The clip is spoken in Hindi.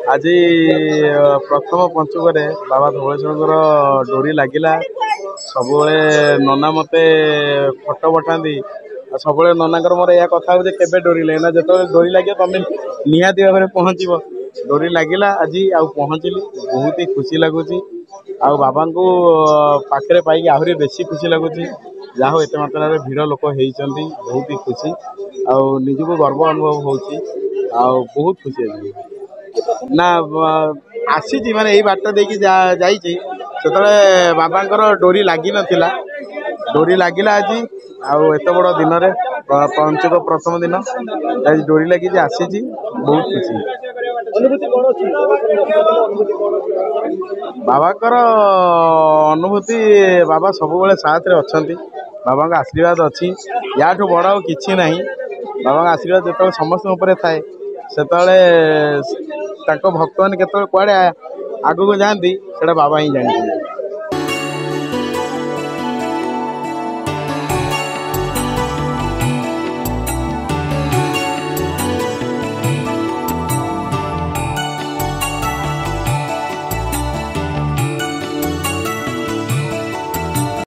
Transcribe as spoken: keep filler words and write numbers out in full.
आज प्रथम पंचुक बाबा धवलेश्वर डोरी लगिला सब नना मत फटो पठाती सब ननाकर मोर यह कथा हो केवे डोरी लगे जो डोरी लगे तुम निहाती भाव में पहुँच डोरी लगिला आज आ पहुँचली बहुत ही खुशी लगुच आ बाबा को पाखे पाई आहरी बेसी खुशी लगुच जहाँ हो एत मात्रा भिड़ लोक होती बहुत ही खुशी आ निजक गर्व अनुभव हो बहुत खुशी ना आसी माने यही बाट देकी जाइए बाबा डोरी लगी नाला डोरी लगिला आज आत बड़ दिन में पंचक प्रथम दिन आज डोरी लगी आसी बहुत खुशी बाबाकर अनुभूति बाबा सब साथ में अच्छा बाबा का आशीर्वाद अच्छी या बड़ कि ना बाबा आशीर्वाद जो समस्त थाए से भक्त मैंने केत कड़े आग को जाती से बाबा ही जानी।